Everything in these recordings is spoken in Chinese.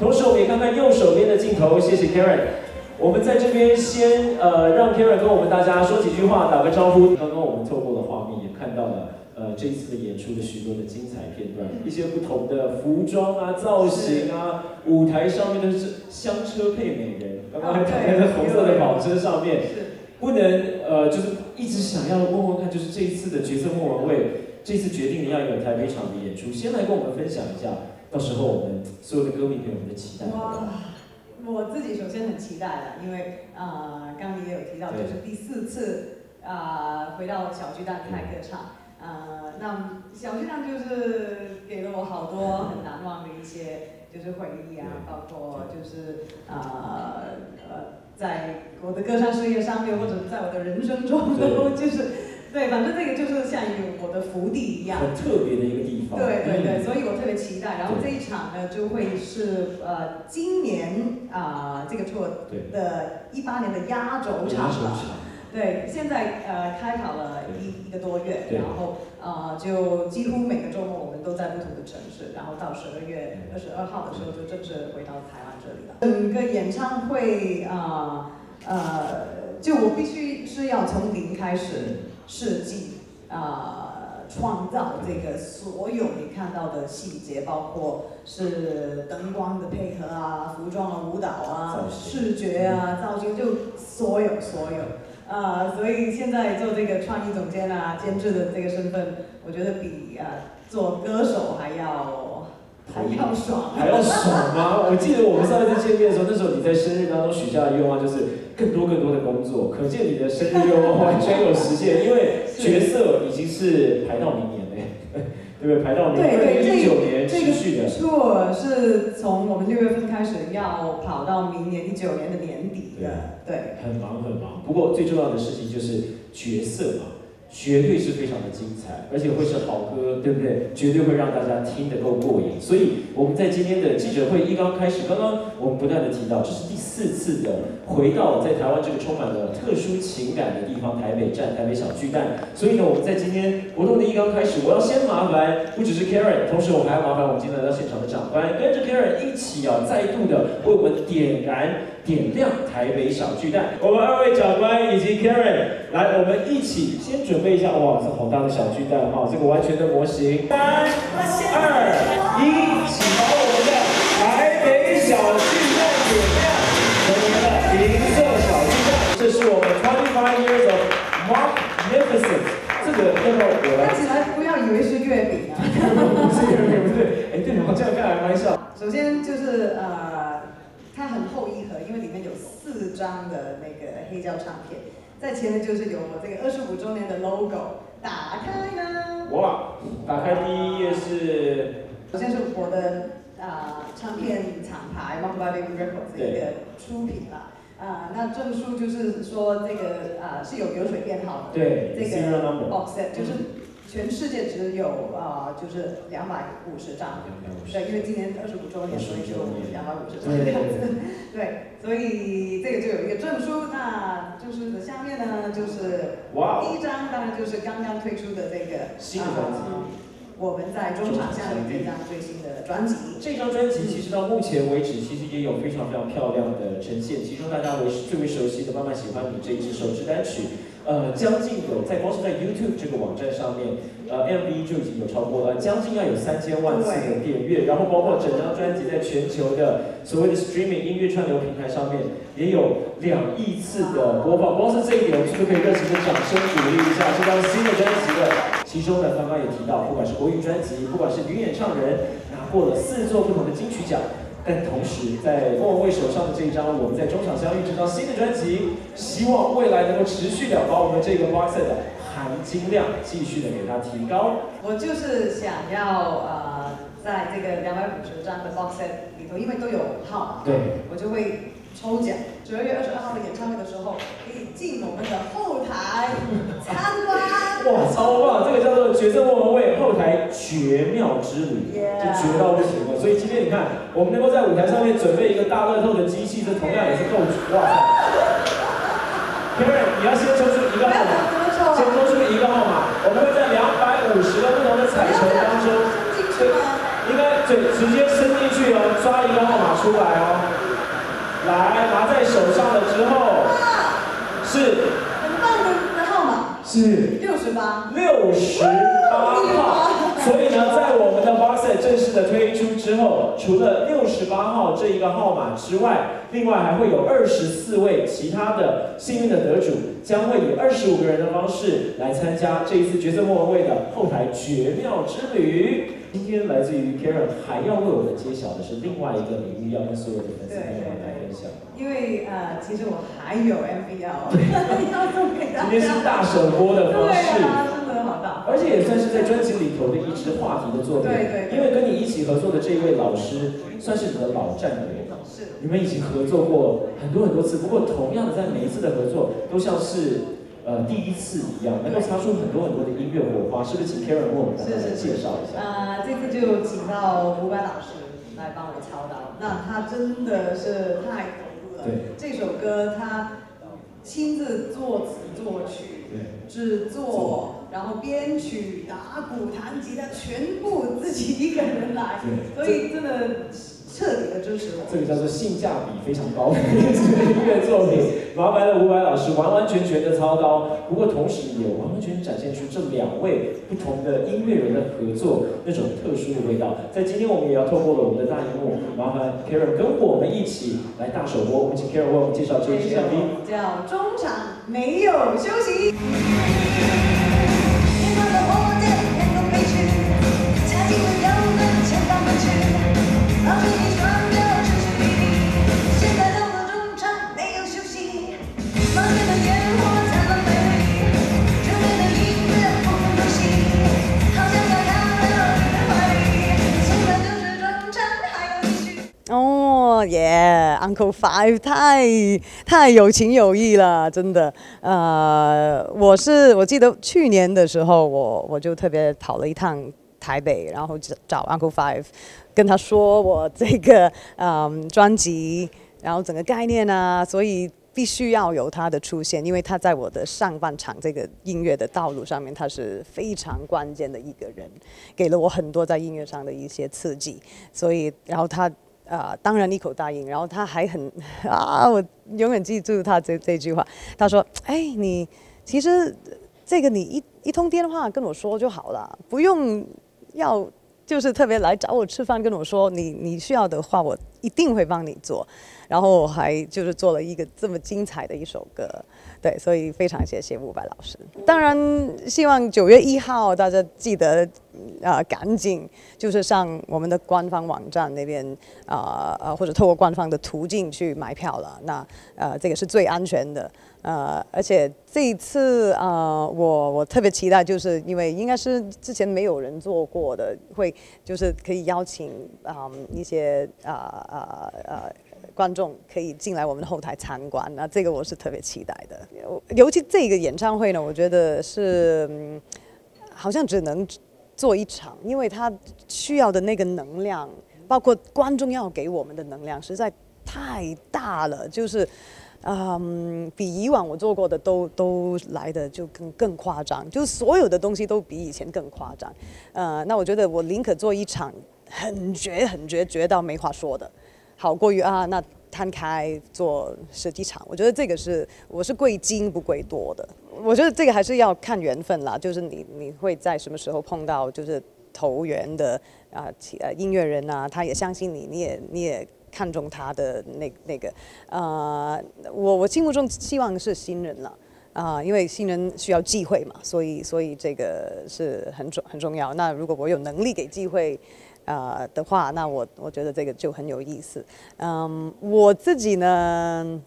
同时，我们也看看右手边的镜头，谢谢 Karen。我们在这边先让 Karen 跟我们大家说几句话，打个招呼。刚刚我们透过了画面也看到了这一次的演出的许多的精彩片段，一些不同的服装啊、造型啊，舞台上面的是香车配美人，刚刚还躺在红色的跑车上面，不能就是一直想要问问看，就是这一次的角色莫文蔚，这次决定要有台北场的演出，先来跟我们分享一下，到时候我们所有的歌迷朋友们的期待。 我自己首先很期待了，因为刚刚你也有提到，就是第4次回到小巨蛋开歌唱，那小巨蛋就是给了我好多很难忘的一些就是回忆啊，包括就是在我的歌唱事业上面，或者在我的人生中都就是。对，反正这个就是像我的福地一样， 很特别的一个地方。 对对对，所以我特别期待。然后这一场呢，就会是今年这个 tour 的18年的压轴场了。对，现在开跑了一个多月，然后就几乎每个周末我们都在不同的城市，然后到12月22号的时候就正式回到台湾这里了。整个演唱会就我必须是要从零开始。设计创造这个所有你看到的细节，包括是灯光的配合啊、服装啊、舞蹈啊、视觉啊、造型，就所有。所以现在做这个创意总监啊、监制的这个身份，我觉得比做歌手还要爽。 还要爽吗？我记得我们上一次见面的时候，那时候你在生日当中许下的愿望就是更多的工作，可见你的生日愿望完全有实现，因为角色已经是排到明年嘞，对不对？排到明年2019年持续的。 这个 tour 是从我们6月份开始，要跑到明年19年的年底的，对。很忙。 不过最重要的事情就是角色嘛。绝对是非常的精彩，而且会是好歌，对不对？绝对会让大家听得够过瘾。所以我们在今天的记者会一刚开始，刚刚我们不断的提到，这是第4次的回到在台湾这个充满了特殊情感的地方——台北站、台北小巨蛋。所以呢，我们在今天活动的一刚开始，我要先麻烦不只是 Karen， 同时我们还要麻烦我们今天来到现场的长官，跟着 Karen 一起再度的为我们点亮台北小巨蛋。我们2位长官以及 Karen 来，我们一起先准备一下。哇，这好大的小巨蛋哈！这个完全的模型。3、2、1，起跑我们的台北小巨蛋点亮，我们的银色小巨蛋。这是我们25 years of Magnificent。这个要不要我来？ 看起来不要以为是月饼啊。 不是月饼，不对。哎，对哦，这样开玩笑。 首先就是它很厚一盒，因为里面有4张的那个黑胶唱片，在前面就是有我这个25周年的 logo， 打开呢， 哇，打开第一页是， 首先是我的唱片厂牌 Mumbai Records 的一个出品啦。那证书就是说这个是有流水编号的， 对， 这个 box set 就是全世界只有就是250张，对，因为今年25周年，所以就250张这样子，对，所以这个就有一个证书。那证书的下面呢，就是第一张，当然就是刚刚推出的这个新的专辑。 我们在中场相遇这张最新的专辑， 这张专辑其实到目前为止，其实也有非常漂亮的呈现。其中大家最为熟悉的《慢慢喜欢你》这一支首支单曲，将近有光是在 YouTube 这个网站上面，MV 就已经有超过了将近要有3000万次的点阅，然后包括整张专辑在全球的所谓的 streaming 音乐串流平台上面也有2亿次的播放。光是这一点，我们是不是可以热情的掌声鼓励一下这张新的专辑的？其中呢，刚刚也提到，不管是国语专辑，不管是女演唱人，拿过了4座不同的金曲奖。但同时，在莫文蔚手上的这一张《我们在中场相遇》这张新的专辑，希望未来能够持续的把我们这个 box set 的含金量继续的给它提高。 我就是想要在这个250张的 box set 里头，因为都有号， 对， 我就会抽奖。12月22号的演唱会的时候，可以进我们的后台参观。 哇，超棒！这个叫做角色莫文蔚后台绝妙之旅，就绝到不行了。所以今天你看，我们能够在舞台上面准备一个大乐透的机器，这同样也是够哇塞 ！Karen， 你要先抽出一个号码，先抽出一个号码，我们会在250个不同的彩球当中，对，1 应该对，直接伸进去哦，抓一个号码出来哦。来，拿在手上了之后，是很棒的号码， 是68号。所以呢，在我们的 Boxset 正式的推出之后，除了68号这一个号码之外，另外还会有24位其他的幸运的得主，将会以25个人的方式来参加这一次角色莫文蔚的后台绝妙之旅。今天来自于 Karen 还要为我们揭晓的是另外一个礼物，要跟所有的粉丝朋友们来分享。 因为其实我还有 MV 要送给大家。 今天是大首播的方式。 对啊，真的好大。 而且也算是在专辑里头的一支话题的作品。 对。 因为跟你一起合作的这一位老师，算是你的老战友。 是。 你们已经合作过很多次，不过同样的在每一次的合作，都像是第一次一样，能够擦出很多的音乐火花，是不是？请 Karen 为我们来介绍一下。 这次就请到伍佰老师来帮我操刀，那他真的是太投入了。 对。 这首歌他亲自作词作曲，制作，然后编曲、打鼓、弹吉他，全部自己一个人来，所以真的彻底的支持我。 这个叫做性价比非常高的音乐作品，麻烦了伍佰老师完全的操刀。不过同时也完全展现出这2位不同的音乐人的合作那种特殊的味道。在今天我们也要透过了我们的大荧幕，麻烦 Karen 跟我们一起来大首播。我们请 Karen 为我们介绍这一支 MV， 叫《中场没有休息》。哦耶 ，Uncle Five 太有情有义了，真的。我记得去年的时候，我就特别跑了一趟台北，然后找 Uncle Five， 跟他说我这个专辑，然后整个概念啊，所以必须要有他的出现，因为他在我的上半场这个音乐的道路上面，他是非常关键的一个人，给了我很多在音乐上的一些刺激，所以然后他。当然一口答应，然后他还我永远记住他这句话。他说：“哎，你其实这个你一通电话跟我说就好了，不用要就是特别来找我吃饭跟我说，你需要的话，我一定会帮你做。”然后还就是做了一个这么精彩的一首歌，对，所以非常谢谢伍佰老师。当然，希望9月1号大家记得赶紧就是上我们的官方网站那边或者透过官方的途径去买票了。那这个是最安全的。而且这一次我特别期待，就是因为应该是之前没有人做过的，会就是可以邀请一些观众可以进来我们的后台参观，那这个我是特别期待的。尤其这个演唱会呢，我觉得是好像只能做一场，因为它需要的那个能量，包括观众要给我们的能量，实在太大了，就是比以往我做过的都来的就更夸张，就是所有的东西都比以前更夸张。那我觉得我宁可做一场很绝到没话说的。好过于那摊开做10几场，我觉得这个我是贵精不贵多的。我觉得这个还是要看缘分啦，就是你会在什么时候碰到就是投缘的音乐人啊，他也相信你，你也看中他的那个我心目中希望是新人了。因为新人需要机会嘛，所以这个是很重要。那如果我有能力给机会的话，那我觉得这个就很有意思。我自己呢，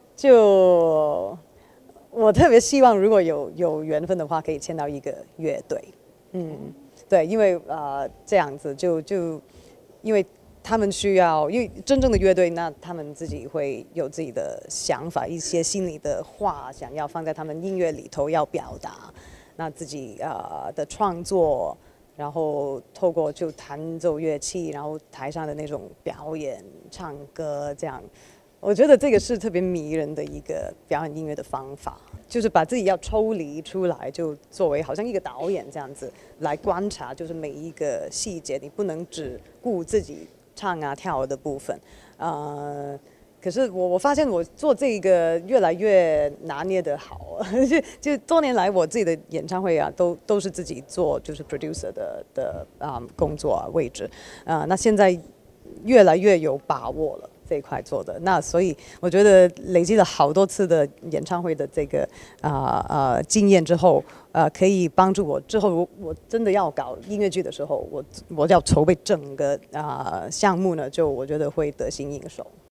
我特别希望如果有缘分的话，可以签到一个乐队。对，因为这样子就因为他们需要，因为真正的乐队，那他们自己会有自己的想法，一些心里的话想要放在他们音乐里头要表达，那自己的创作。然后透过就弹奏乐器，然后台上的那种表演、唱歌这样， 我觉得这个是特别迷人的一个表演音乐的方法，就是把自己要抽离出来，就作为好像一个导演这样子来观察，就是每一个细节，你不能只顾自己唱啊跳的部分，可是我发现我做这个越来越拿捏得好，就多年来我自己的演唱会啊，都是自己做，就是 producer 的工作位置，那现在越来越有把握了。这一块做的，那所以我觉得累积了好多次的演唱会的这个经验之后，可以帮助我之后我真的要搞音乐剧的时候，我要筹备整个项目呢，就我觉得会得心应手。